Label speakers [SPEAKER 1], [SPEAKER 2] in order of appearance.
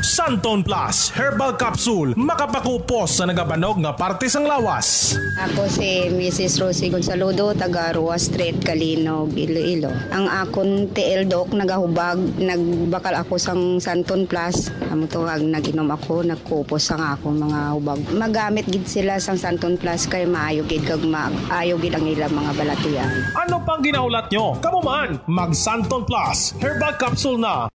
[SPEAKER 1] Xanthone Plus Herbal Capsule makapakupos sa nagabanog nga parte sang lawas.
[SPEAKER 2] Ako si Mrs. Rosie Gonzalo, taga Rua Street, Calinog, Iloilo. Ang akon TL Doc nagahubag, nagbakal ako sang Xanthone Plus. Amo tuwag naginom ako, nagkupos sang ako mga hubag. Magamit gid sila sang Xanthone Plus kay maayo gid kag maayo gid ang ilang mga balatian.
[SPEAKER 1] Ano pang ginaulat nyo? Kamu man, mag Xanthone Plus Herbal Capsule na.